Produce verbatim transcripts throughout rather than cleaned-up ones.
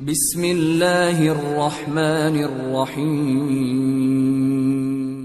بسم اللہ الرحمن الرحیم۔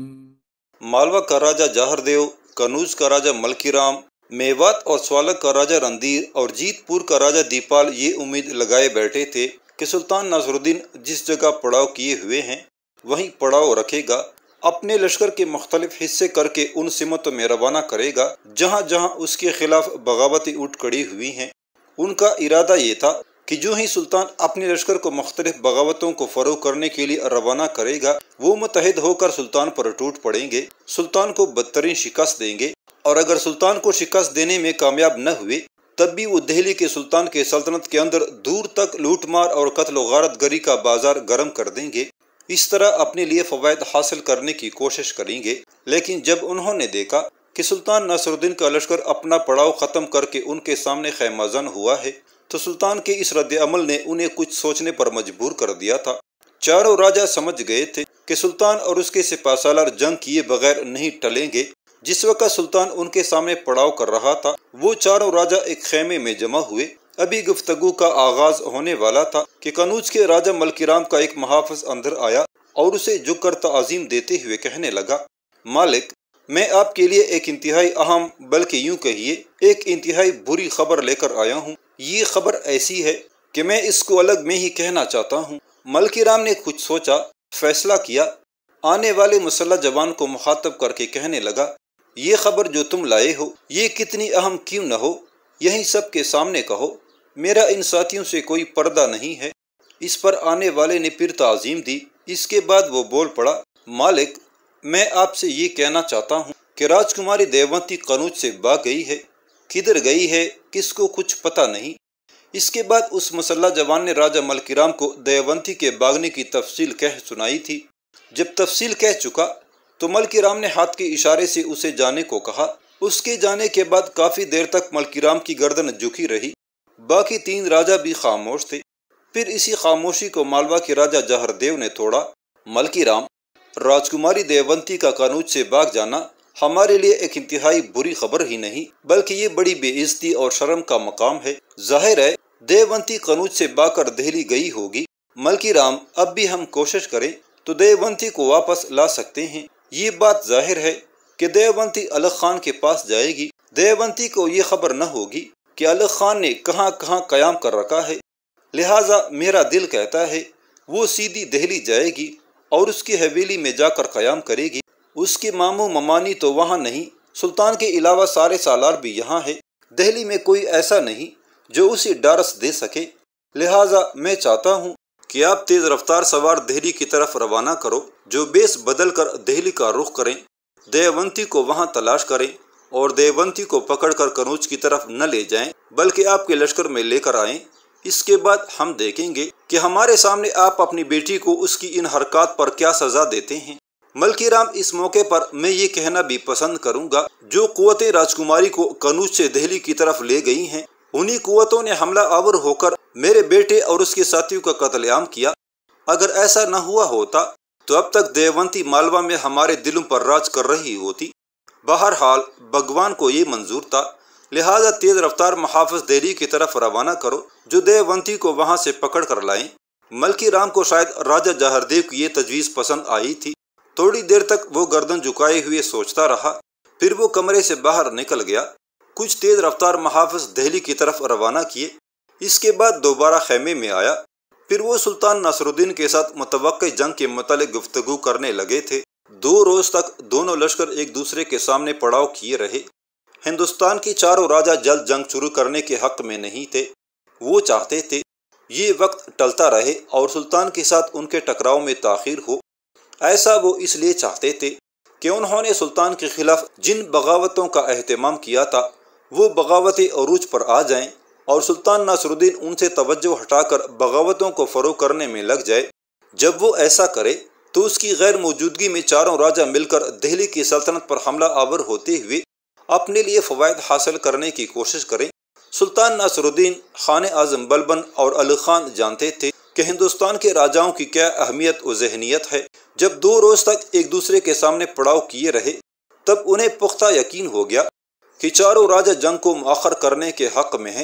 مالوا کا راجہ جاہر دیو، کنوج کا راجہ ملکی رام، میوات اور سوالک کا راجہ رندیر اور جیت پور کا راجہ دیپال یہ امید لگائے بیٹھے تھے کہ سلطان ناصر الدین جس جگہ پڑاؤ کیے ہوئے ہیں وہیں پڑاؤ رکھے گا، اپنے لشکر کے مختلف حصے کر کے ان سمتوں میں روانہ کرے گا جہاں جہاں اس کے خلاف بغاوتیں اٹھ کھڑی ہوئی ہیں۔ ان کا ارادہ یہ تھا کہ جو ہی سلطان اپنے لشکر کو مختلف بغاوتوں کو فروغ کرنے کے لیے روانہ کرے گا وہ متحد ہو کر سلطان پر ٹوٹ پڑیں گے، سلطان کو بدترین شکست دیں گے، اور اگر سلطان کو شکست دینے میں کامیاب نہ ہوئے تب بھی وہ دہلی کے سلطان کے سلطنت کے اندر دور تک لوٹ مار اور قتل و غارت گری کا بازار گرم کر دیں گے، اس طرح اپنے لیے فوائد حاصل کرنے کی کوشش کریں گے۔ لیکن جب انہوں نے دیکھا کہ سلطان ناصر الدین کا لشکر اپنا پڑاؤ ختم کر کے ان کے سامنے خیمہ زن ہوا ہے تو سلطان کے اس رد عمل نے انہیں کچھ سوچنے پر مجبور کر دیا تھا۔ چاروں راجہ سمجھ گئے تھے کہ سلطان اور اس کے سپہ سالار جنگ کیے بغیر نہیں ٹلیں گے۔ جس وقت سلطان ان کے سامنے پڑاؤ کر رہا تھا وہ چاروں راجہ ایک خیمے میں جمع ہوئے۔ ابھی گفتگو کا آغاز ہونے والا تھا کہ کنوج کے راجہ ملکی رام کا ایک محافظ اندر آیا اور اسے جھک کر تعظیم دیتے ہوئے کہنے لگا، مالک، میں آپ کے لیے ایک انتہائی اہم بلکہ یوں کہیے ایک انتہائی بری خبر لے کر آیا ہوں۔ یہ خبر ایسی ہے کہ میں اس کو الگ میں ہی کہنا چاہتا ہوں۔ ملکی رام نے کچھ سوچا، فیصلہ کیا، آنے والے مسلح جوان کو مخاطب کر کے کہنے لگا، یہ خبر جو تم لائے ہو یہ کتنی اہم کیوں نہ ہو یہی سب کے سامنے کہو، میرا ان ساتھیوں سے کوئی پردہ نہیں ہے۔ اس پر آنے والے نے پھر تعظیم دی۔ اس کے بعد وہ بول پڑا، مالک، میں آپ سے یہ کہنا چاہتا ہوں کہ راجکماری دیونتی کنوج سے بھاگ گئی ہے، کدھر گئی ہے کس کو کچھ پتہ نہیں۔ اس کے بعد اس مسلح جوان نے راجہ ملکی رام کو دیونتی کے بھاگنے کی تفصیل کہہ سنائی تھی۔ جب تفصیل کہہ چکا تو ملکی رام نے ہاتھ کے اشارے سے اسے جانے کو کہا۔ اس کے جانے کے بعد کافی دیر تک ملکی رام کی گردن جھکی رہی، باقی تین راجہ بھی خاموش تھے۔ پھر اسی خاموشی کو مالوا کے راجہ جاہر دیو نے توڑا، ملکی رام، راجکماری دیونتی کا کنوج سے بھاگ جانا ہمارے لیے ایک انتہائی بری خبر ہی نہیں بلکہ یہ بڑی بے عزتی اور شرم کا مقام ہے۔ ظاہر ہے دیونتی کنوج سے بھاگ کر دہلی گئی ہوگی۔ ملکی رام، اب بھی ہم کوشش کریں تو دیونتی کو واپس لا سکتے ہیں۔ یہ بات ظاہر ہے کہ دیونتی الغ خان کے پاس جائے گی۔ دیونتی کو یہ خبر نہ ہوگی کہ الغ خان نے کہاں کہاں قیام کر رکھا ہے، لہٰذا میرا دل کہتا ہے وہ سیدھی دہلی جائے گی اور اس کی حویلی میں جا کر قیام کرے گی۔ اس کے ماموں ممانی تو وہاں نہیں، سلطان کے علاوہ سارے سالار بھی یہاں ہے، دہلی میں کوئی ایسا نہیں جو اسے ڈارس دے سکے، لہٰذا میں چاہتا ہوں کہ آپ تیز رفتار سوار دہلی کی طرف روانہ کرو، جو بیس بدل کر دہلی کا رخ کریں، دیونتی کو وہاں تلاش کریں اور دیونتی کو پکڑ کر کنوج کی طرف نہ لے جائیں بلکہ آپ کے لشکر میں لے کر آئیں۔ اس کے بعد ہم دیکھیں گے کہ ہمارے سامنے آپ اپنی بیٹی کو اس کی ان حرکات پر کیا سزا دیتے ہیں۔ ملکی رام، اس موقع پر میں یہ کہنا بھی پسند کروں گا جو قوتیں راجکماری کو کنوج سے دہلی کی طرف لے گئی ہیں انہی قوتوں نے حملہ آور ہو کر میرے بیٹے اور اس کے ساتھیوں کا قتل عام کیا۔ اگر ایسا نہ ہوا ہوتا تو اب تک دیونتی مالوا میں ہمارے دلوں پر راج کر رہی ہوتی۔ بہرحال بھگوان کو یہ منظور تھا، لہٰذا تیز رفتار محافظ دہلی کی طرف روانہ کرو جو دیونتی کو وہاں سے پکڑ کر لائیں۔ ملکی رام کو شاید راجہ جاہر دیو کی یہ تجویز پسند آئی تھی۔ تھوڑی دیر تک وہ گردن جھکائے ہوئے سوچتا رہا، پھر وہ کمرے سے باہر نکل گیا۔ کچھ تیز رفتار محافظ دہلی کی طرف روانہ کیے، اس کے بعد دوبارہ خیمے میں آیا۔ پھر وہ سلطان ناصر الدین کے ساتھ متوقع جنگ کے متعلق گفتگو کرنے لگے تھے۔ دو روز تک دونوں لشکر ایک دوسرے کے سامنے پڑاؤ کیے رہے۔ ہندوستان کے چاروں راجہ جلد جنگ شروع کرنے کے حق میں نہیں تھے، وہ چاہتے تھے یہ وقت ٹلتا رہے اور سلطان کے ساتھ ان کے ٹکراؤ میں تاخیر ہو۔ ایسا وہ اس لیے چاہتے تھے کہ انہوں نے سلطان کے خلاف جن بغاوتوں کا اہتمام کیا تھا وہ بغاوتیں عروج پر آ جائیں اور سلطان ناصر الدین ان سے توجہ ہٹا کر بغاوتوں کو فروغ کرنے میں لگ جائے۔ جب وہ ایسا کرے تو اس کی غیر موجودگی میں چاروں راجہ مل کر دہلی کی سلطنت پر حملہ آور ہوتے ہوئے اپنے لیے فوائد حاصل کرنے کی کوشش کریں۔ سلطان ناصر الدین، خان اعظم بلبن اور الغ خان جانتے تھے کہ ہندوستان کے راجاؤں کی کیا اہمیت و ذہنیت ہے۔ جب دو روز تک ایک دوسرے کے سامنے پڑاؤ کیے رہے تب انہیں پختہ یقین ہو گیا کہ چاروں راجہ جنگ کو مؤخر کرنے کے حق میں ہیں۔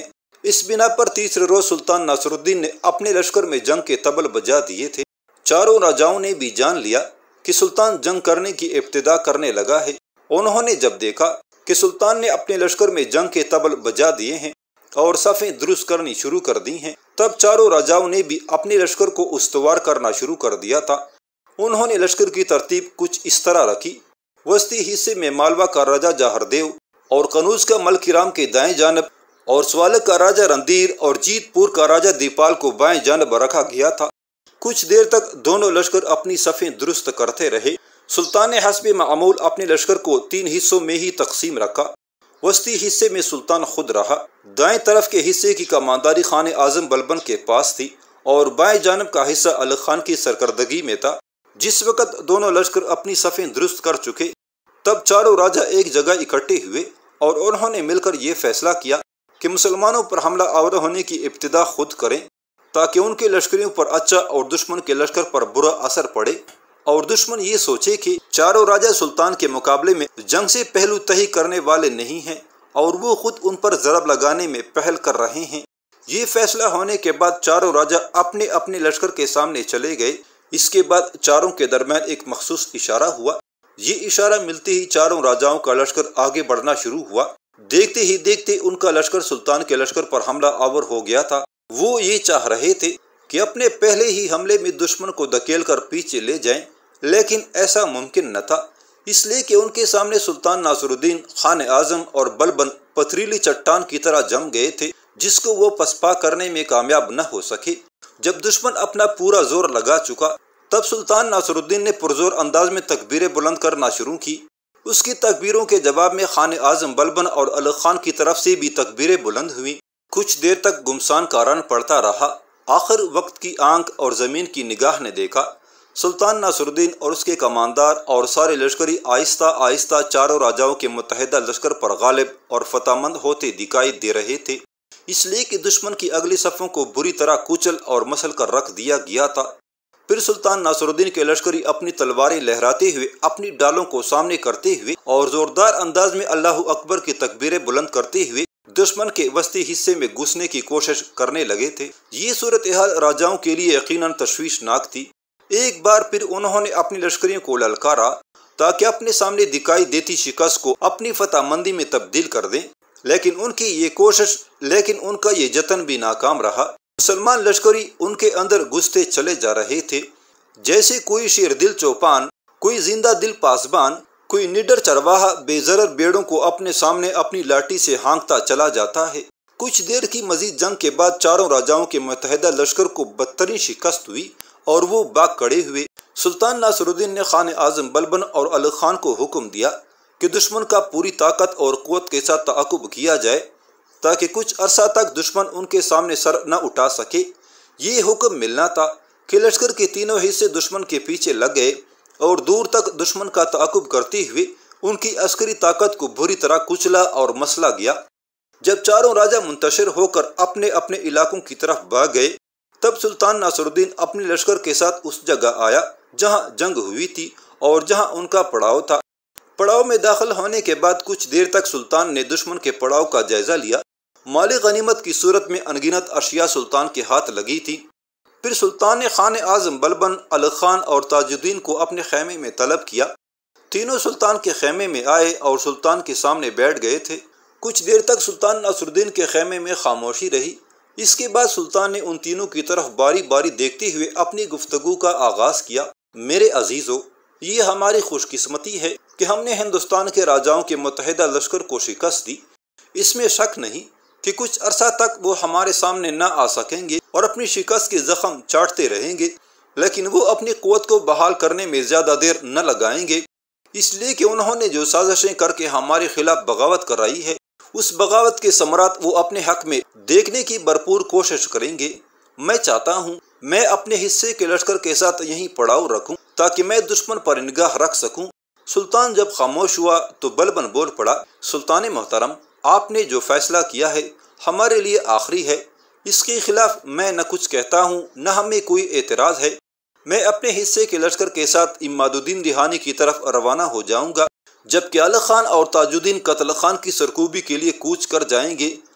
اس بنا پر تیسرے روز سلطان ناصرالدین نے اپنے لشکر میں جنگ کے طبل بجا دیے تھے۔ چاروں راجاؤں نے بھی جان لیا کہ سلطان جنگ کرنے کی ابتدا کرنے لگا ہے۔ انہوں نے جب دیکھا کہ سلطان نے اپنے لشکر میں جنگ کے طبل بجا دیے ہیں اور صفیں درست کرنی شروع کر دی ہیں، تب چاروں راجاؤں نے بھی اپنے لشکر کو استوار کرنا شروع کر دیا تھا۔ انہوں نے لشکر کی ترتیب کچھ اس طرح رکھی: وسطی حصے میں مالوا کا راجا جاہردیو اور قنوز کا ملکیرام کے دائیں جانب، اور سوالک کا راجا رندیر اور جیت پور کا راجا دیپال کو بائیں جانب رکھا گیا تھا۔ کچھ دیر تک دونوں لشکر اپنی صفیں درست کرتے رہے۔ سلطان نے حسب معمول اپنے لشکر کو تین حصوں میں ہی تقسیم رکھا۔ وسطی حصے میں سلطان خود رہا، دائیں طرف کے حصے کی کمانداری خان اعظم بلبن کے پاس تھی اور بائیں جانب کا حصہ علی خان کی سرکردگی میں تھا۔ جس وقت دونوں لشکر اپنی صفیں درست کر چکے، تب چاروں راجا ایک جگہ اکٹھے ہوئے اور انہوں نے مل کر یہ فیصلہ کیا کہ مسلمانوں پر حملہ آور ہونے کی ابتدا خود کریں، تاکہ ان کے لشکریوں پر اچھا اور دشمن کے لشکر پر برا اثر پڑے، اور دشمن یہ سوچے کہ چاروں راجا سلطان کے مقابلے میں جنگ سے پہلو تہی کرنے والے نہیں ہیں اور وہ خود ان پر ضرب لگانے میں پہل کر رہے ہیں۔ یہ فیصلہ ہونے کے بعد چاروں راجا اپنے اپنے لشکر کے سامنے چلے گئے۔ اس کے بعد چاروں کے درمیان ایک مخصوص اشارہ ہوا۔ یہ اشارہ ملتے ہی چاروں راجاؤں کا لشکر آگے بڑھنا شروع ہوا۔ دیکھتے ہی دیکھتے ان کا لشکر سلطان کے لشکر پر حملہ آور ہو گیا تھا۔ وہ یہ چاہ رہے تھے کہ اپنے پہلے ہی حملے میں دشمن کو دھکیل کر پیچھے لے جائیں، لیکن ایسا ممکن نہ تھا، اس لیے کہ ان کے سامنے سلطان ناصرالدین، خان اعظم اور بلبن پتھریلی چٹان کی طرح جم گئے تھے، جس کو وہ پسپا کرنے میں کامیاب نہ ہو سکے۔ جب دشمن اپنا پورا زور لگا چکا، تب سلطان ناصرالدین نے پرزور انداز میں تکبیریں بلند کرنا شروع کی۔ اس کی تکبیروں کے جواب میں خان اعظم بلبن اور علی خان کی طرف سے بھی تکبیریں بلند ہوئیں۔ کچھ دیر تک گمسان کا رن پڑتا رہا۔ آخر وقت کی آنکھ اور زمین کی نگاہ نے دیکھا سلطان ناصرالدین اور اس کے کماندار اور سارے لشکری آہستہ آہستہ چاروں راجاؤں کے متحدہ لشکر پر غالب اور فتح مند ہوتے دکھائی دے رہے تھے، اس لیے کہ دشمن کی اگلی صفوں کو بری طرح کچل اور مسل کر رکھ دیا گیا تھا۔ پھر سلطان ناصرالدین کے لشکری اپنی تلواریں لہراتے ہوئے، اپنی ڈالوں کو سامنے کرتے ہوئے اور زوردار انداز میں اللہ اکبر کی تکبیریں بلند کرتے ہوئے دشمن کے وسطی حصے میں گھسنے کی کوشش کرنے لگے تھے۔ یہ صورتحال راجاؤں کے لیے یقیناً تشویشناک تھی۔ ایک بار پھر انہوں نے اپنی لشکریوں کو للکارا تاکہ اپنے سامنے دکھائی دیتی شکست کو اپنی فتح مندی میں تبدیل کر دیں، لیکن ان کی یہ کوشش لیکن ان کا یہ جتن بھی ناکام رہا۔ مسلمان لشکری ان کے اندر گھستے چلے جا رہے تھے، جیسے کوئی شیر دل چوپان، کوئی زندہ دل پاسبان، کوئی نڈر چرواہا بے ضرر بیڑوں کو اپنے سامنے اپنی لاٹھی سے ہانکتا چلا جاتا ہے۔ کچھ دیر کی مزید جنگ کے بعد چاروں راجاؤں کے متحدہ لشکر کو بدترین شکست ہوئی اور وہ باغ کڑے ہوئے۔ سلطان ناصرالدین نے خان اعظم بلبن اور علی خان کو حکم دیا کہ دشمن کا پوری طاقت اور قوت کے ساتھ تعاقب کیا جائے تاکہ کچھ عرصہ تک دشمن ان کے سامنے سر نہ اٹھا سکے۔ یہ حکم ملنا تھا کہ لشکر کے تینوں حصے دشمن کے پیچھے لگ گئے اور دور تک دشمن کا تعاقب کرتے ہوئے ان کی عسکری طاقت کو بری طرح کچلا اور مسلا گیا۔ جب چاروں راجا منتشر ہو کر اپنے اپنے علاقوں کی طرف بھاگ گئے، تب سلطان ناصرالدین اپنے لشکر کے ساتھ اس جگہ آیا جہاں جنگ ہوئی تھی اور جہاں ان کا پڑاؤ تھا۔ پڑاؤ میں داخل ہونے کے بعد کچھ دیر تک سلطان نے دشمن کے پڑاؤ کا جائزہ لیا۔ مال غنیمت کی صورت میں انگنت اشیاء سلطان کے ہاتھ لگی تھی۔ پھر سلطان نے خان اعظم بلبن، علی خان اور تاج الدین کو اپنے خیمے میں طلب کیا۔ تینوں سلطان کے خیمے میں آئے اور سلطان کے سامنے بیٹھ گئے تھے۔ کچھ دیر تک سلطان ناصرالدین کے خیمے میں خاموشی رہی۔ اس کے بعد سلطان نے ان تینوں کی طرف باری باری دیکھتے ہوئے اپنی گفتگو کا آغاز کیا۔ میرے عزیزو، یہ ہماری خوش قسمتی ہے کہ ہم نے ہندوستان کے راجاؤں کے متحدہ لشکر کو شکست دی۔ اس میں شک نہیں کہ کچھ عرصہ تک وہ ہمارے سامنے نہ آ سکیں گے اور اپنی شکست کے زخم چاٹتے رہیں گے، لیکن وہ اپنی قوت کو بحال کرنے میں زیادہ دیر نہ لگائیں گے، اس لیے کہ انہوں نے جو سازشیں کر کے ہمارے خلاف بغاوت کرائی ہے، اس بغاوت کے ثمرات وہ اپنے حق میں دیکھنے کی بھرپور کوشش کریں گے۔ میں چاہتا ہوں میں اپنے حصے کے لشکر کے ساتھ یہیں پڑاؤ رکھوں تاکہ میں دشمن پر نگاہ رکھ سکوں۔ سلطان جب خاموش ہوا تو بلبن بول پڑا، سلطان محترم، آپ نے جو فیصلہ کیا ہے ہمارے لیے آخری ہے، اس کے خلاف میں نہ کچھ کہتا ہوں نہ ہمیں کوئی اعتراض ہے۔ میں اپنے حصے کے لشکر کے ساتھ اماد الدین دہانی کی طرف روانہ ہو جاؤں گا، جبکہ علی خان اور تاج الدین قتل خان کی سرکوبی کے لیے کوچ کر جائیں گے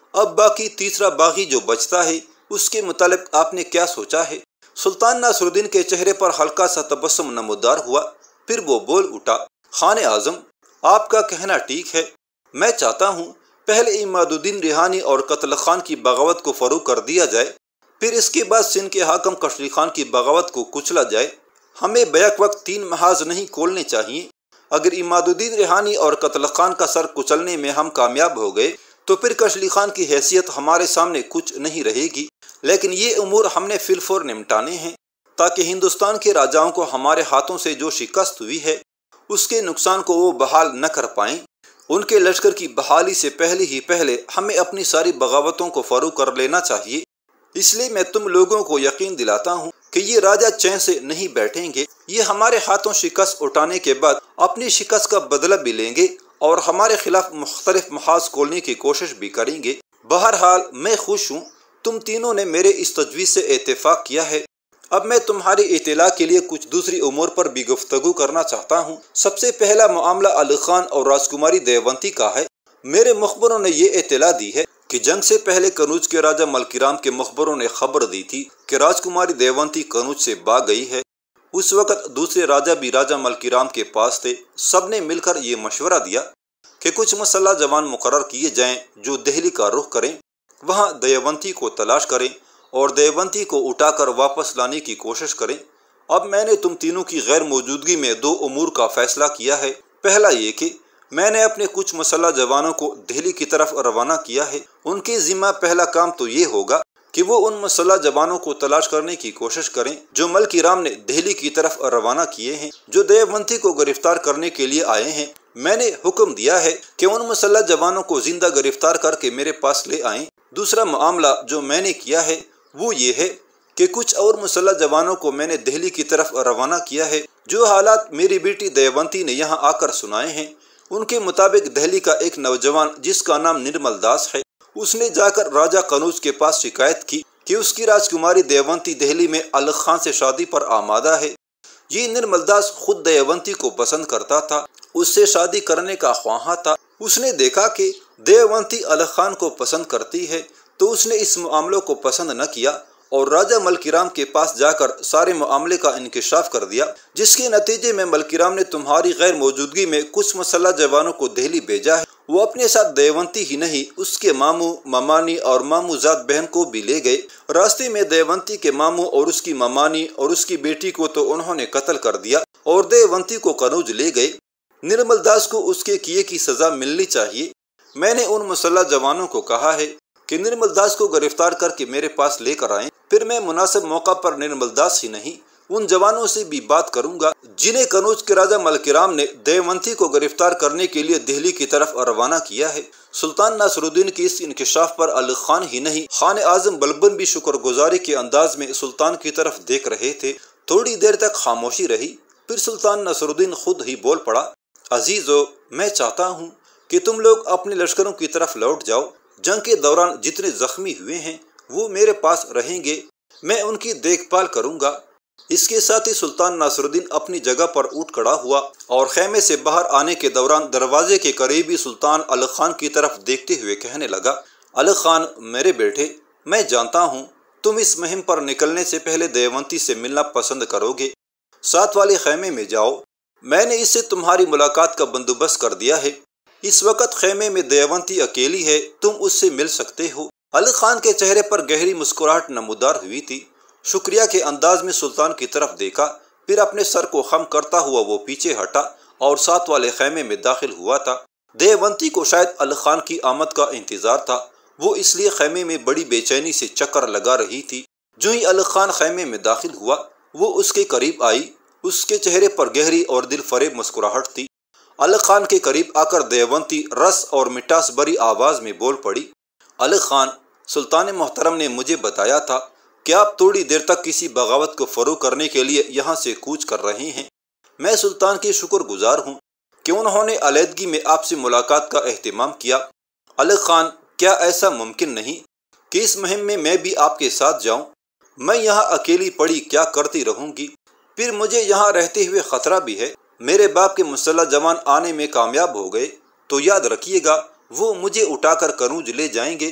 اب باقی تیسرا باغی جو بچتا ہے اس کے متعلق آپ نے کیا سوچا ہے؟ سلطان ناصر الدین کے چہرے پر ہلکا سا تبسم نمودار ہوا، پھر وہ بول اٹھا، خان اعظم آپ کا کہنا ٹھیک ہے، میں چاہتا ہوں پہلے عماد الدین ریحانی اور قتل خان کی بغاوت کو فروغ کر دیا جائے، پھر اس کے بعد سندھ کے حاکم کشلی خان کی بغاوت کو کچلا جائے۔ ہمیں بیک وقت تین محاذ نہیں کھولنے چاہیے۔ اگر عماد الدین ریحانی اور قتل خان کا سر کچلنے میں ہم کامیاب ہو گئے تو پھر کشلی خان کی حیثیت ہمارے سامنے کچھ نہیں رہے گی، لیکن یہ امور ہم نے فی الفور نمٹانے ہیں تاکہ ہندوستان کے راجاؤں کو ہمارے ہاتھوں سے جو شکست ہوئی ہے اس کے نقصان کو وہ بحال نہ کر پائیں۔ ان کے لشکر کی بحالی سے پہلے ہی پہلے ہمیں اپنی ساری بغاوتوں کو فروغ کر لینا چاہیے۔ اس لیے میں تم لوگوں کو یقین دلاتا ہوں کہ یہ راجہ چین سے نہیں بیٹھیں گے، یہ ہمارے ہاتھوں شکست اٹھانے کے بعد اپنی شکست کا بدلہ بھی لیں گے اور ہمارے خلاف مختلف محاذ کھولنے کی کوشش بھی کریں گے۔ بہرحال میں خوش ہوں تم تینوں نے میرے اس تجویز سے اتفاق کیا ہے۔ اب میں تمہاری اطلاع کے لیے کچھ دوسری امور پر بھی گفتگو کرنا چاہتا ہوں۔ سب سے پہلا معاملہ علی خان اور راجکماری دیوبندی کا ہے۔ میرے مخبروں نے یہ اطلاع دی ہے کہ جنگ سے پہلے کنوج کے راجہ ملکی رام کے مخبروں نے خبر دی تھی کہ راجکماری دیوبندی کنوج سے بھاگ گئی ہے۔ اس وقت دوسرے راجہ بھی راجہ ملکی رام کے پاس تھے۔ سب نے مل کر یہ مشورہ دیا کہ کچھ مسلح جوان مقرر کیے جائیں جو دہلی کا رخ کریں، وہاں دیوبندی کو تلاش کریں اور دیوبندی کو اٹھا کر واپس لانے کی کوشش کریں۔ اب میں نے تم تینوں کی غیر موجودگی میں دو امور کا فیصلہ کیا ہے۔ پہلا یہ کہ میں نے اپنے کچھ مسلح جوانوں کو دہلی کی طرف روانہ کیا ہے۔ ان کے ذمہ پہلا کام تو یہ ہوگا کہ وہ ان مسلح جوانوں کو تلاش کرنے کی کوشش کریں جو ملکی رام نے دہلی کی طرف روانہ کیے ہیں، جو دیوبندی کو گرفتار کرنے کے لیے آئے ہیں۔ میں نے حکم دیا ہے کہ ان مسلح جوانوں کو زندہ گرفتار کر کے میرے پاس لے آئیں۔ دوسرا معاملہ جو میں نے کیا ہے وہ یہ ہے کہ کچھ اور مسلح جوانوں کو میں نے دہلی کی طرف روانہ کیا ہے۔ جو حالات میری بیٹی دیوبندی نے یہاں آ کر سنائے ہیں ان کے مطابق دہلی کا ایک نوجوان جس کا نام نرمل داس ہے، اس نے جا کر راجہ کنوج کے پاس شکایت کی کہ اس کی راجکماری دیوبندی دہلی میں علی خان سے شادی پر آمادہ ہے۔ یہ نرمل داس خود دیوبندی کو پسند کرتا تھا، اس سے شادی کرنے کا خواہاں تھا۔ اس نے دیکھا کہ دیوبندی علی خان کو پسند کرتی ہے تو اس نے اس معاملے کو پسند نہ کیا اور راجہ ملکی رام کے پاس جا کر سارے معاملے کا انکشاف کر دیا، جس کے نتیجے میں ملکی رام نے تمہاری غیر موجودگی میں کچھ مسلح جوانوں کو دہلی بھیجا ہے۔ وہ اپنے ساتھ دیوبندی ہی نہیں، اس کے ماموں، ممانی اور ماموں زاد بہن کو بھی لے گئے۔ راستے میں دیوبندی کے ماموں اور اس کی ممانی اور اس کی بیٹی کو تو انہوں نے قتل کر دیا اور دیوبندی کو کنوج لے گئے۔ نرمل داس کو اس کے کیے کی سزا ملنی چاہیے۔ میں نے ان مسلح جوانوں کو کہا ہے کہ نرمل داس کو گرفتار کر کے میرے پاس لے کر آئیں، پھر میں مناسب موقع پر نرمل داس ہی نہیں ان جوانوں سے بھی بات کروں گا جنہیں کنوج کے راجہ ملکی رام نے دیوبندی کو گرفتار کرنے کے لیے دہلی کی طرف روانہ کیا ہے۔ سلطان ناصر الدین کی اس انکشاف پر علی خان ہی نہیں، خان اعظم بلبن بھی شکر گزاری کے انداز میں سلطان کی طرف دیکھ رہے تھے۔ تھوڑی دیر تک خاموشی رہی، پھر سلطان ناصر الدین خود ہی بول پڑا، عزیزو، میں چاہتا ہوں کہ تم لوگ اپنے لشکروں کی طرف لوٹ جاؤ۔ جنگ کے دوران جتنے زخمی ہوئے ہیں وہ میرے پاس رہیں گے، میں ان کی دیکھ بھال کروں گا۔ اس کے ساتھ ہی سلطان ناصر الدین اپنی جگہ پر اٹھ کھڑا ہوا اور خیمے سے باہر آنے کے دوران دروازے کے قریبی سلطان علی خان کی طرف دیکھتے ہوئے کہنے لگا، علی خان میرے بیٹے، میں جانتا ہوں تم اس مہم پر نکلنے سے پہلے دیوبندی سے ملنا پسند کرو گے۔ ساتھ والے خیمے میں جاؤ، میں نے اس سے تمہاری ملاقات کا بندوبست کر دیا ہے۔ اس وقت خیمے میں دیوبندی اکیلی ہے، تم اس سے مل سکتے ہو۔ علی خان کے چہرے پر گہری مسکراہٹ نمودار ہوئی تھی۔ شکریہ کے انداز میں سلطان کی طرف دیکھا، پھر اپنے سر کو خم کرتا ہوا وہ پیچھے ہٹا اور ساتھ والے خیمے میں داخل ہوا تھا۔ دیوبندی کو شاید علی خان کی آمد کا انتظار تھا، وہ اس لیے خیمے میں بڑی بے چینی سے چکر لگا رہی تھی۔ جو ہی علی خان خیمے میں داخل ہوا وہ اس کے قریب آئی، اس کے چہرے پر گہری اور دل فریب مسکراہٹ تھی۔ علی خان کے قریب آ کر دیوبندی رس اور مٹاس بری آواز میں بول پڑی، علی خان، سلطان محترم نے مجھے بتایا تھا کہ آپ تھوڑی دیر تک کسی بغاوت کو فروغ کرنے کے لیے یہاں سے کوچ کر رہے ہیں۔ میں سلطان کی شکر گزار ہوں کہ انہوں نے علیحدگی میں آپ سے ملاقات کا اہتمام کیا۔ علی خان، کیا ایسا ممکن نہیں کہ اس مہم میں میں بھی آپ کے ساتھ جاؤں؟ میں یہاں اکیلی پڑی کیا کرتی رہوں گی؟ پھر مجھے یہاں رہتے ہوئے خطرہ بھی ہے، میرے باپ کے مسلح جوان آنے میں کامیاب ہو گئے تو یاد رکھیے گا وہ مجھے اٹھا کر کنوج لے جائیں گے۔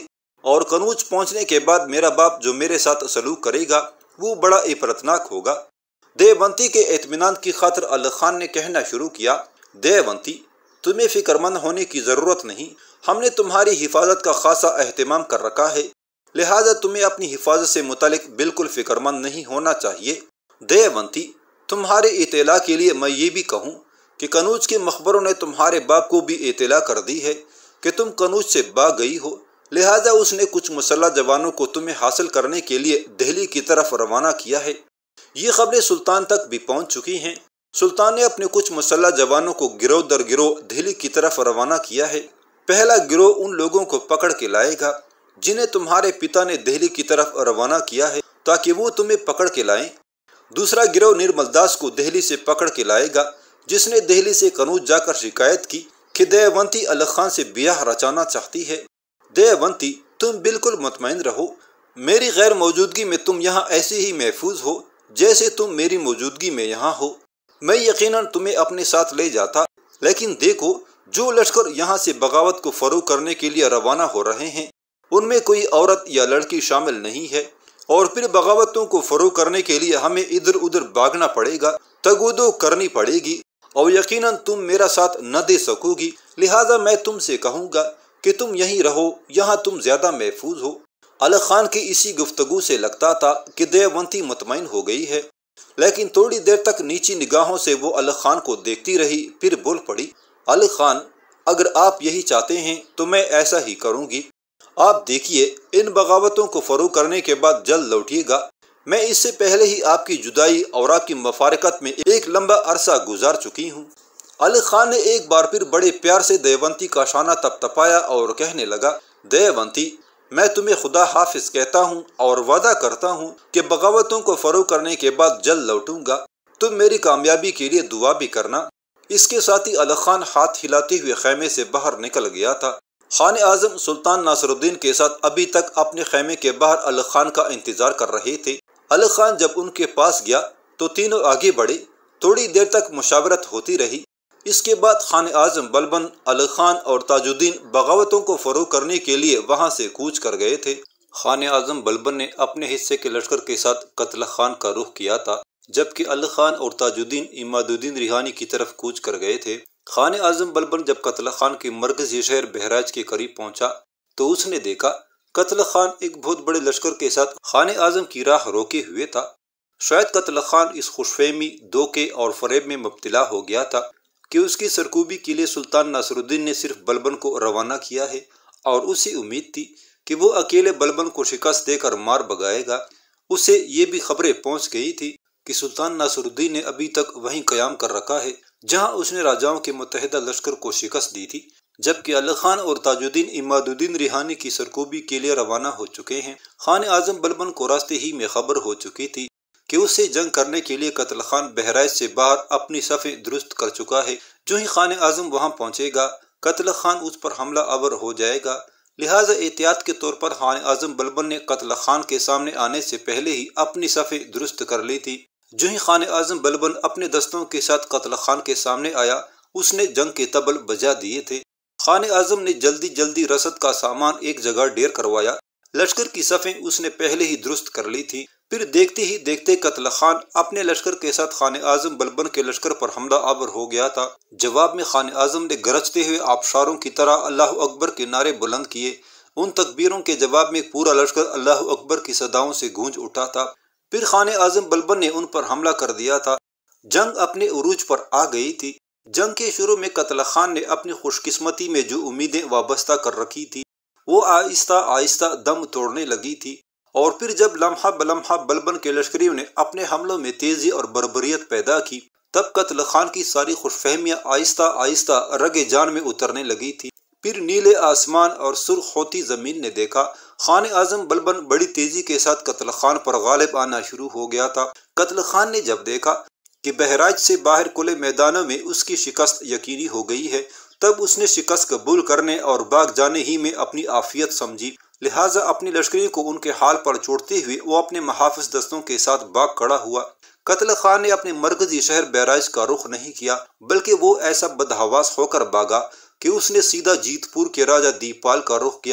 اور کنوج پہنچنے کے بعد میرا باپ جو میرے ساتھ سلوک کرے گا وہ بڑا عبرتناک ہوگا۔ دیونتی کے اطمینان کی خاطر علی خان نے کہنا شروع کیا، دیونتی تمہیں فکر مند ہونے کی ضرورت نہیں، ہم نے تمہاری حفاظت کا خاصا اہتمام کر رکھا ہے، لہٰذا تمہیں اپنی حفاظت سے متعلق بالکل فکر مند نہیں ہونا چاہیے۔ دیونتی تمہارے اطلاع کے لیے میں یہ بھی کہوں کہ کنوج کے مخبروں نے تمہارے باپ کو بھی اطلاع کر دی ہے کہ تم کنوج سے بھاگ گئی ہو، لہٰذا اس نے کچھ مسلح جوانوں کو تمہیں حاصل کرنے کے لیے دہلی کی طرف روانہ کیا ہے۔ یہ خبریں سلطان تک بھی پہنچ چکی ہیں۔ سلطان نے اپنے کچھ مسلح جوانوں کو گروہ در گروہ دہلی کی طرف روانہ کیا ہے۔ پہلا گروہ ان لوگوں کو پکڑ کے لائے گا جنہیں تمہارے پتا نے دہلی کی طرف روانہ کیا ہے تاکہ وہ تمہیں پکڑ کے لائیں۔ دوسرا گروہ نرمل داس کو دہلی سے پکڑ کے لائے گا جس نے دہلی سے کنوج جا کر شکایت کی کہ دیونتی علی خان سے بیاہ رچانا چاہتی ہے۔ دیونتی تم بالکل مطمئن رہو، میری غیر موجودگی میں تم یہاں ایسے ہی محفوظ ہو جیسے تم میری موجودگی میں یہاں ہو۔ میں یقیناً تمہیں اپنے ساتھ لے جاتا، لیکن دیکھو جو لشکر یہاں سے بغاوت کو فروغ کرنے کے لیے روانہ ہو رہے ہیں ان میں کوئی عورت یا لڑکی شامل نہیں ہے، اور پھر بغاوتوں کو فروغ کرنے کے لیے ہمیں ادھر ادھر بھاگنا پڑے گا، تگودو کرنی پڑے گی، اور یقیناً تم میرا ساتھ نہ دے سکو گی، لہٰذا میں تم سے کہوں گا کہ تم یہیں رہو، یہاں تم زیادہ محفوظ ہو۔ علی خان کی اسی گفتگو سے لگتا تھا کہ دیونتی مطمئن ہو گئی ہے، لیکن تھوڑی دیر تک نیچی نگاہوں سے وہ علی خان کو دیکھتی رہی، پھر بول پڑی، علی خان اگر آپ یہی چاہتے ہیں تو میں ایسا ہی کروں گی۔ آپ دیکھیے ان بغاوتوں کو فروغ کرنے کے بعد جلد لوٹیے گا، میں اس سے پہلے ہی آپ کی جدائی اور آپ کی مفارقت میں ایک لمبا عرصہ گزار چکی ہوں۔ علی خان نے ایک بار پھر بڑے پیار سے دیونتی کا شانہ تپ تپایا اور کہنے لگا، دیونتی میں تمہیں خدا حافظ کہتا ہوں اور وعدہ کرتا ہوں کہ بغاوتوں کو فروغ کرنے کے بعد جلد لوٹوں گا، تم میری کامیابی کے لیے دعا بھی کرنا۔ اس کے ساتھ ہی علی خان ہاتھ ہلاتے ہوئے خیمے سے باہر نکل گیا تھا۔ خان اعظم سلطان ناصر الدین کے ساتھ ابھی تک اپنے خیمے کے باہر علی خان کا انتظار کر رہے تھے۔ علی خان جب ان کے پاس گیا تو تینوں آگے بڑھے، تھوڑی دیر تک مشاورت ہوتی رہی۔ اس کے بعد خان اعظم بلبن، علی خان اور تاج الدین بغاوتوں کو فروغ کرنے کے لیے وہاں سے کوچ کر گئے تھے۔ خان اعظم بلبن نے اپنے حصے کے لشکر کے ساتھ قتل خان کا رخ کیا تھا، جبکہ علی خان اور تاج الدین عماد الدین ریحانی کی طرف کوچ کر گئے تھے۔ خان اعظم بلبن جب قتل خان کے مرکزی شہر بہرائچ کے قریب پہنچا تو اس نے دیکھا قتل خان ایک بہت بڑے لشکر کے ساتھ خان اعظم کی راہ روکے ہوئے تھا۔ شاید قتل خان اس خوش فہمی، دھوکے اور فریب میں مبتلا ہو گیا تھا کہ اس کی سرکوبی کے لیے سلطان ناصر الدین نے صرف بلبن کو روانہ کیا ہے، اور اسے امید تھی کہ وہ اکیلے بلبن کو شکست دے کر مار بگائے گا۔ اسے یہ بھی خبریں پہنچ گئی تھی کہ سلطان ناصر الدین نے ابھی تک وہیں قیام کر رکھا ہے جہاں اس نے راجاؤں کے متحدہ لشکر کو شکست دی تھی، جبکہ علی خان اور تاج الدین عماد الدین ریحانی کی سرکوبی کے لیے روانہ ہو چکے ہیں۔ خان اعظم بلبن کو راستے ہی میں خبر ہو چکی تھی کہ اس سے جنگ کرنے کے لیے قتل خان بہرائچ سے باہر اپنی صفیں درست کر چکا ہے۔ جو ہی خان اعظم وہاں پہنچے گا قتل خان اس پر حملہ آور ہو جائے گا، لہٰذا احتیاط کے طور پر خان اعظم بلبن نے قتل خان کے سامنے آنے سے پہلے ہی اپنی صفیں درست کر لی تھی۔ جو ہی خان اعظم بلبن اپنے دستوں کے ساتھ قتل خان کے سامنے آیا اس نے جنگ کے طبل بجا دیے تھے۔ خان اعظم نے جلدی جلدی رسد کا سامان ایک جگہ ڈھیر کروایا، لشکر کی صفیں اس نے پہلے ہی درست کر لی تھی۔ پھر دیکھتے ہی دیکھتے قتل خان اپنے لشکر کے ساتھ خان اعظم بلبن کے لشکر پر حملہ آور ہو گیا تھا۔ جواب میں خان اعظم نے گرجتے ہوئے آبشاروں کی طرح اللہ اکبر کے نعرے بلند کیے۔ ان تکبیروں کے جواب میں پورا لشکر اللہ اکبر کی صداؤں سے گونج اٹھا تھا۔ پھر خان اعظم بلبن نے ان پر حملہ کر دیا تھا۔ جنگ اپنے عروج پر آ گئی تھی۔ جنگ کے شروع میں قتل خان نے اپنی خوش قسمتی میں جو امیدیں وابستہ کر رکھی تھی وہ آہستہ آہستہ دم توڑنے لگی تھی، اور پھر جب لمحہ بلمحہ بلبن کے لشکریوں نے اپنے حملوں میں تیزی اور بربریت پیدا کی تب قتل خان کی ساری خوش فہمیاں آہستہ آہستہ رگ جان میں اترنے لگی تھی۔ پھر نیلے آسمان اور سرخ ہوتی زمین نے دیکھا خان اعظم بلبن بڑی تیزی کے ساتھ قتل خان پر غالب آنا شروع ہو گیا تھا۔ قتل خان نے جب دیکھا کہ بہرائچ سے باہر کھلے میدانوں میں اس کی شکست یقینی ہو گئی ہے تب اس نے شکست قبول کرنے اور بھاگ جانے ہی میں اپنی عافیت سمجھی، لہٰذا اپنی لشکریوں کو ان کے حال پر چھوڑتے ہوئے وہ اپنے محافظ دستوں کے ساتھ بھاگ کھڑا ہوا۔ قتل خان نے اپنے مرکزی شہر بہرائچ کا رخ نہیں کیا بلکہ وہ ایسا بدحواس ہو کر بھاگا کہ اس نے سیدھا جیت پور کے راجہ دیپال کا رخ کیا۔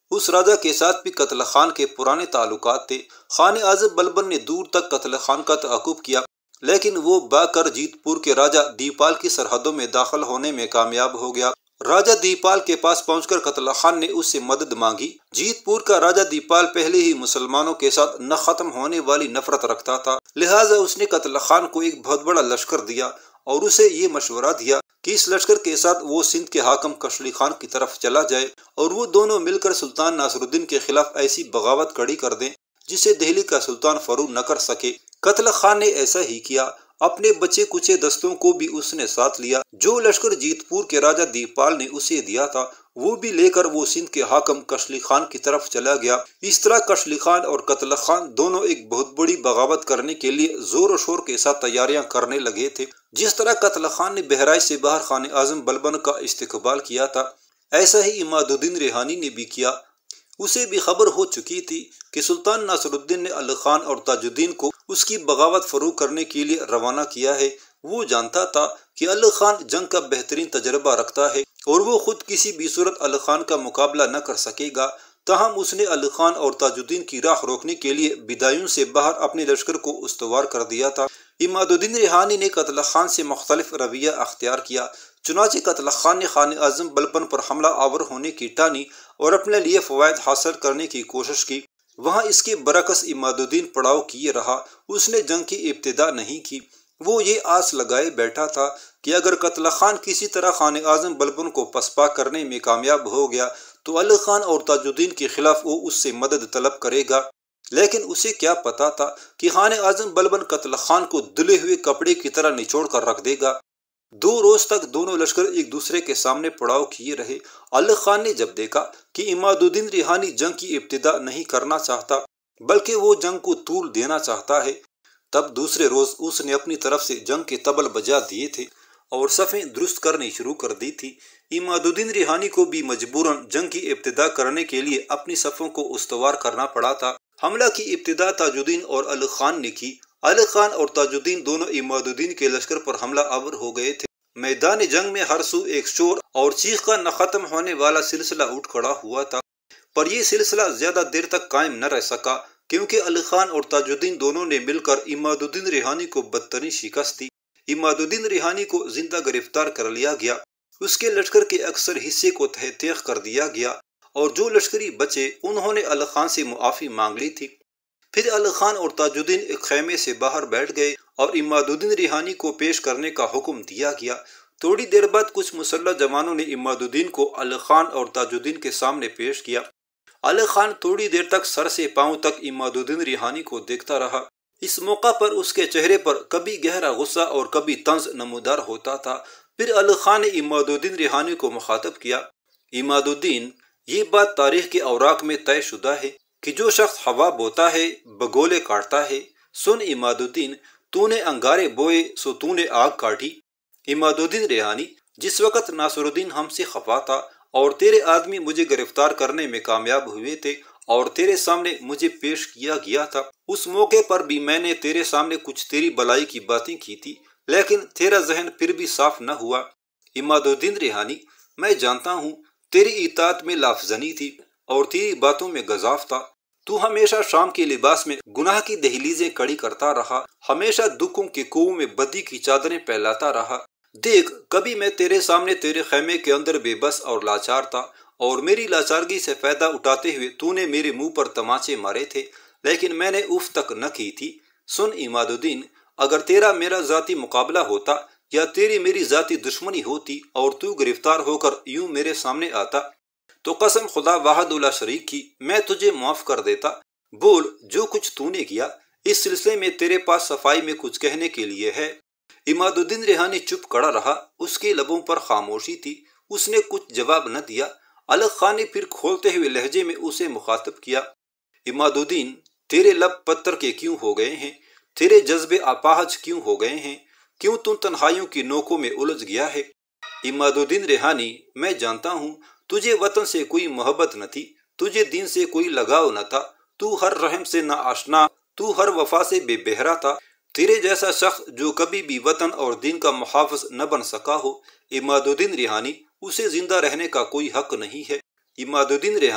اس راجہ کے ساتھ بھی قتل خان کے پرانے تعلقات تھے۔ خان اعظم بلبن نے دور تک قتل خان کا تعاقب کیا، لیکن وہ باکر جیت پور کے راجہ دیپال کی سرحدوں میں داخل ہونے میں کامیاب ہو گیا۔ راجہ دیپال کے پاس پہنچ کر قتل خان نے اس سے مدد مانگی۔ جیت پور کا راجہ دیپال پہلے ہی مسلمانوں کے ساتھ نہ ختم ہونے والی نفرت رکھتا تھا، لہٰذا اس نے قتل خان کو ایک بہت بڑا لشکر دیا اور اسے یہ مشورہ دیا کہ اس لشکر کے ساتھ وہ سندھ کے حاکم کشلی خان کی طرف چلا جائے اور وہ دونوں مل کر سلطان ناصر الدین کے خلاف ایسی بغاوت کھڑی کر دیں جسے دہلی کا سلطان فروغ نہ کر سکے۔ قتل خان نے ایسا ہی کیا، اپنے بچے کچے دستوں کو بھی اس نے ساتھ لیا۔ جو لشکر جیت پور کے راجہ دیپال نے اسے دیا تھا وہ بھی لے کر وہ سندھ کے حاکم کشلی خان کی طرف چلا گیا۔ اس طرح کشلی خان اور قتل خان دونوں ایک بہت بڑی بغاوت کرنے کے لیے زور و شور کے ساتھ تیاریاں کرنے لگے تھے۔ جس طرح قتل خان نے بہرائچ سے باہر خان اعظم بلبن کا استقبال کیا تھا، ایسا ہی عماد الدین ریحانی نے بھی کیا۔ اسے بھی خبر ہو چکی تھی کہ سلطان ناصر الدین نے علی خان اور تاج الدین کو اس کی بغاوت فروغ کرنے کے لیے روانہ کیا ہے۔ وہ جانتا تھا کہ علی خان جنگ کا بہترین تجربہ رکھتا ہے اور وہ خود کسی بھی صورت علی خان کا مقابلہ نہ کر سکے گا، تاہم اس نے علی خان اور تاج الدین کی راہ روکنے کے لیے بدایوں سے باہر اپنے لشکر کو استوار کر دیا تھا۔ عماد الدین ریحانی نے قتل خان سے مختلف رویہ اختیار کیا، چنانچہ قتل خان نے خان اعظم بلبن پر حملہ آور ہونے کی ٹانی اور اپنے لیے فوائد حاصل کرنے کی کوشش کی۔ وہاں اس کے برعکس عماد الدین پڑاؤ کیے رہا، اس نے جنگ کی ابتدا نہیں کی۔ وہ یہ آس لگائے بیٹھا تھا کہ اگر قتل خان کسی طرح خان اعظم بلبن کو پسپا کرنے میں کامیاب ہو گیا تو علی خان اور تاج الدین کے خلاف وہ اس سے مدد طلب کرے گا، لیکن اسے کیا پتا تھا کہ خان اعظم بلبن قتل خان کو دھلے ہوئے کپڑے کی طرح نچوڑ کر رکھ دے گا۔ دو روز تک دونوں لشکر ایک دوسرے کے سامنے پڑاؤ کیے رہے۔ علی خان نے جب دیکھا کہ عماد الدین ریحانی جنگ کی ابتدا نہیں کرنا چاہتا بلکہ وہ جنگ کو طول دینا چاہتا ہے، تب دوسرے روز اس نے اپنی طرف سے جنگ کے طبل بجا دیے تھے اور صفیں درست کرنی شروع کر دی تھی۔ عماد الدین ریحانی کو بھی مجبوراً جنگ کی ابتدا کرنے کے لیے اپنی صفوں کو استوار کرنا پڑا تھا۔ حملہ کی ابتدا تاج الدین اور علی خان نے کی۔ علی خان اور تاج الدین دونوں عماد الدین کے لشکر پر حملہ آور ہو گئے تھے۔ میدان جنگ میں ہر سو ایک شور اور چیخ کا نہ ختم ہونے والا سلسلہ اٹھ کھڑا ہوا تھا، پر یہ سلسلہ زیادہ دیر تک قائم نہ رہ سکا کیونکہ علی خان اور تاج الدین دونوں نے مل کر عماد الدین ریحانی کو بدترین شکست دی۔ عماد الدین ریحانی کو زندہ گرفتار کر لیا گیا، اس کے لشکر کے اکثر حصے کو تہہ تیغ کر دیا گیا اور جو لشکری بچے انہوں نے علی خان سے معافی مانگ لی تھی۔ پھر علی خان اور تاج الدین ایک خیمے سے باہر بیٹھ گئے اور عماد الدین ریحانی کو پیش کرنے کا حکم دیا گیا۔ تھوڑی دیر بعد کچھ مسلح جوانوں نے عماد الدین کو علی خان اور تاج الدین کے سامنے پیش کیا۔ علی خان تھوڑی دیر تک سر سے پاؤں تک عماد الدین ریحانی کو دیکھتا رہا۔ اس موقع پر اس کے چہرے پر کبھی گہرا غصہ اور کبھی طنز نمودار ہوتا تھا۔ پھر علی خان نے عماد الدین ریحانی کو مخاطب کیا، عماد الدین، یہ بات تاریخ کے اوراق میں طے شدہ ہے کہ جو شخص ہوا بوتا ہے بگولے کاٹتا ہے۔ سن عماد الدین، تو نے انگارے بوئے سو تو نے آگ کاٹی۔ عماد الدین ریحانی، جس وقت ناصر الدین ہم سے خفا تھا اور تیرے آدمی مجھے گرفتار کرنے میں کامیاب ہوئے تھے اور تیرے سامنے مجھے پیش کیا گیا تھا، اس موقع پر بھی میں نے تیرے سامنے کچھ تیری بلائی کی باتیں کی تھی، لیکن تیرا ذہن پھر بھی صاف نہ ہوا۔ عماد الدین ریحانی، میں جانتا ہوں تیری اطاعت میں لافزنی تھی اور تیری باتوں میں گزاف تھا۔ تو ہمیشہ شام کے لباس میں گناہ کی دہلیزیں کڑی کرتا رہا، ہمیشہ دکھوں کے کنویں میں بدی کی چادریں پھیلاتا رہا۔ دیکھ، کبھی میں تیرے سامنے تیرے خیمے کے اندر بے بس اور لاچار تھا اور میری لاچارگی سے فائدہ اٹھاتے ہوئے تو نے میرے منہ پر تماچے مارے تھے، لیکن میں نے اف تک نہ کی تھی۔ سن عماد الدین، اگر تیرا میرا ذاتی مقابلہ ہوتا یا تیری میری ذاتی دشمنی ہوتی اور تو گرفتار ہو کر یوں میرے سامنے آتا تو قسم خدا واحد لا شریک کی میں تجھے معاف کر دیتا۔ بول، جو کچھ تو نے کیا، اس سلسلے میں تیرے پاس صفائی میں کچھ کہنے کے لیے ہے۔ عماد الدین ریحانی چپ کھڑا رہا، اس کے لبوں پر خاموشی تھی، اس نے کچھ جواب نہ دیا۔ علی خان نے پھر کھولتے ہوئے لہجے میں اسے مخاطب کیا، عماد الدین، تیرے لب پتھر کے کیوں ہو گئے ہیں؟ تیرے جذبے اپاہج کیوں ہو گئے ہیں؟ کیوں تم تنہائیوں کی نوکوں میں الجھ گیا ہے؟ عماد الدین ریحانی، میں جانتا ہوں تجھے وطن سے کوئی محبت نہ تھی، تجھے دین سے کوئی لگاؤ نہ تھا، تو ہر رحم سے نا آشنا، تو ہر وفا سے بے بہرا تھا۔ تیرے جیسا شخص جو کبھی بھی وطن اور دین کا محافظ نہ بن سکا ہو، عماد الدین ریحانی، اسے زندہ رہنے کا کوئی حق نہیں ہے۔ عماد الدین ریحانی،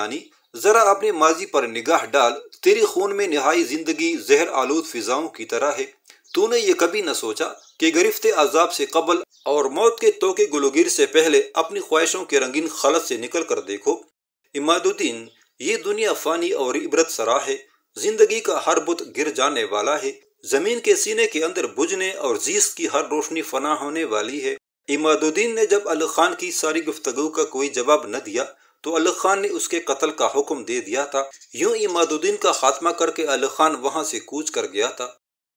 ذرا اپنے ماضی پر نگاہ ڈال، تیری خون میں نہائی زندگی زہر آلود فضاؤں کی طرح ہے۔ تو نے یہ کبھی نہ سوچا کہ گرفت عذاب سے قبل اور موت کے توقے گلوگیر سے پہلے اپنی خواہشوں کے رنگین خلط سے نکل کر دیکھو۔ عماد الدین، یہ دنیا فانی اور عبرت سرا ہے، زندگی کا ہر بت گر جانے والا ہے، زمین کے سینے کے اندر بجھنے اور زیست کی ہر روشنی فنا ہونے والی ہے۔ عماد الدین نے جب علی خان کی ساری گفتگو کا کوئی جواب نہ دیا تو علی خان نے اس کے قتل کا حکم دے دیا تھا۔ یوں عماد الدین کا خاتمہ کر کے علی خان وہاں سے کوچ کر گیا تھا۔